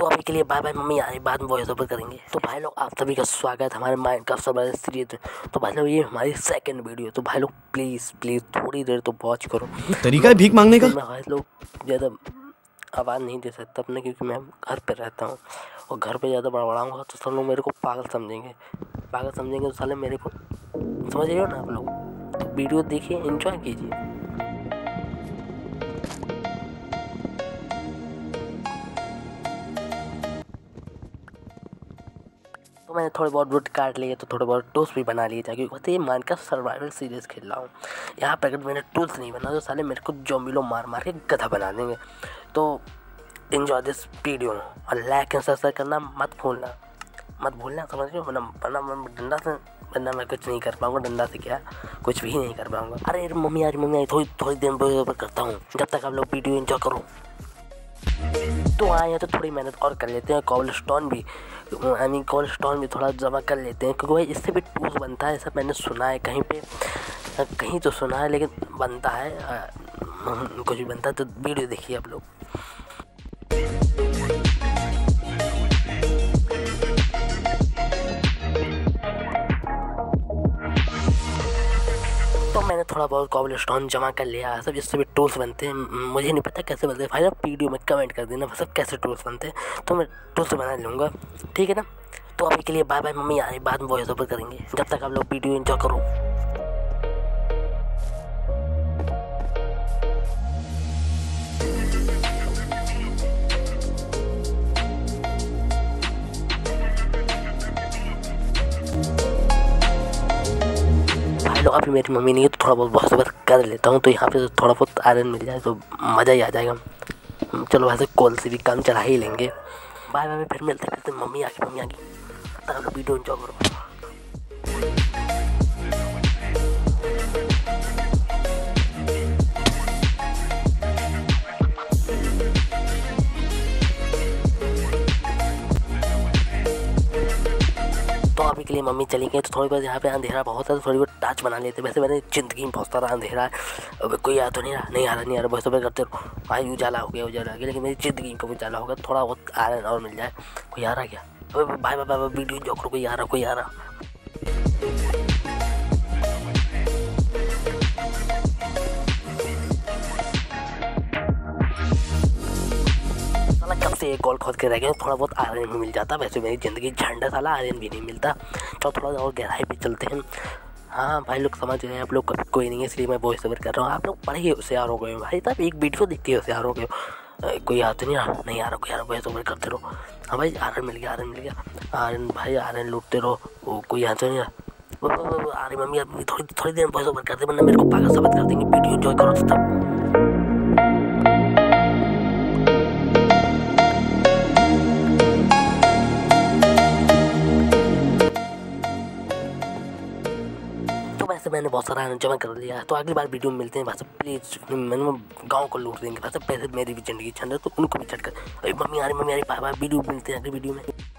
तो अभी के लिए बाय बाय, मम्मी आ रही, बाद में वॉइस ओवर करेंगे। तो भाई लोग आप सभी का स्वागत हमारे माइनक्राफ्ट सर्वाइवल सीरीज में। तो भाई लोग ये हमारी सेकंड वीडियो, तो भाई लोग प्लीज़ थोड़ी देर तो वॉच करो। तरीका है भीख मांगने का। मैं भाई लोग ज़्यादा आवाज़ नहीं दे सकता अपने, क्योंकि मैं घर पे रहता हूँ और घर पे ज़्यादा बड़बड़ाऊँगा तो सब लोग मेरे को पागल समझेंगे तो साले मेरे को, समझ रहे हो ना आप लोग। तो वीडियो देखिए, एंजॉय कीजिए। तो मैंने थोड़े बहुत वुड काट लिए, तो थोड़े बहुत टूल्स भी बना लिए, ताकि कहते ये माइनक्राफ्ट सर्वाइवल सीरीज़ खेल रहा हूँ। यहाँ पर अगर मैंने टूल्स नहीं बना तो साले मेरे को ज़ॉम्बी लोग मार के गधा बना देंगे। तो एंजॉय दिस वीडियो और लाइक एंड सब्सक्राइब करना मत भूलना, समझ रहे हो। वरना मैं कुछ नहीं कर पाऊँगा। डंडा से क्या कुछ भी नहीं कर पाऊँगा। अरे मम्मी आ रही, थोड़ी देर में करता हूँ, जब तक आप लोग वीडियो एंजॉय करो। तो आए हैं तो थोड़ी मेहनत और कर लेते हैं। कोबलस्टोन भी थोड़ा जमा कर लेते हैं, क्योंकि भाई इससे भी टूल्स बनता है। ऐसा मैंने सुना है कहीं तो सुना है, लेकिन बनता है। कुछ भी बनता है। तो वीडियो देखिए आप लोग। तो मैंने थोड़ा बहुत कोबलस्टोन जमा कर लिया सब, जिससे भी टूल्स बनते हैं। मुझे नहीं पता कैसे बनते हैं भाई, आप वीडियो में कमेंट कर देना सब कैसे टूल्स बनते हैं, तो मैं टूल्स बना लूँगा, ठीक है ना। तो अभी के लिए बाय बाय, मम्मी आ रही, बाद में वॉइस ओवर करेंगे, जब तक आप लोग वीडियो एंजॉय करो। लोग अभी मेरी मम्मी नहीं है, तो थोड़ा बहुत वॉइस कर लेता हूँ। तो यहाँ पे थोड़ा बहुत आयरन मिल जाए तो मज़ा ही आ जाएगा। चलो वैसे कॉल से भी काम चला ही लेंगे। बाय बाय, फिर मिलते मम्मी आ गई। तब लोग वीडियो एंजॉय करो। तो अभी के लिए मम्मी चली गई, तो थोड़ी बहुत यहाँ पे अंधेरा बहुत है, तो थोड़ी बहुत टार्च बना लेते। वैसे मेरी ज़िंदगी में बहुत सारा अंधेरा है। अब कोई आ तो नहीं आ रहा बस सुबह करते रहो भाई। उजाला हो गया, लेकिन मेरी ज़िंदगी का उजाला होगा। थोड़ा बहुत आयरन और मिल जाए। कोई आ रहा क्या? भाई वीडियो जो करो, कोई आ रहा। कब से एक गोल खोद के रह गए, थोड़ा बहुत आयरन भी मिल जाता। वैसे मेरी ज़िंदगी झंडा साला आयरन भी नहीं मिलता। तो थोड़ा और गहराई पे चलते हैं। हाँ भाई लोग समझ रहे हैं आप लोग, कोई नहीं है इसलिए मैं वॉइस ओवर कर रहा हूँ। आप लोग पढ़े होशियार हो गए हो भाई साहब, एक वीडियो देखते ही होशियार हो गए हो। कोई आ तो नहीं आ रहा, कोई आ रहा, वॉइस ओवर करते रहो। हाँ भाई आयरन मिल गया आयरन भाई, आयरन लूटते रहो। वो कोई आ तो नहीं रहा। आ रही मम्मी, अपनी थोड़ी देर वॉइस ओवर करते, वरना मेरे को पागल साबित कर देंगे। वीडियो एंजॉय करो तब। वैसे मैंने बहुत सारा जमा कर लिया है, तो अगली बार वीडियो में मिलते हैं। वैसे प्लीज़, मैंने गांव को लूट देंगे। वैसे पैसे मेरी भी ज़िंदगी छंद है, तो उनको भी चढ़ कर। मम्मी आ रही, बाय बाय, वीडियो मिलते हैं अगली वीडियो में।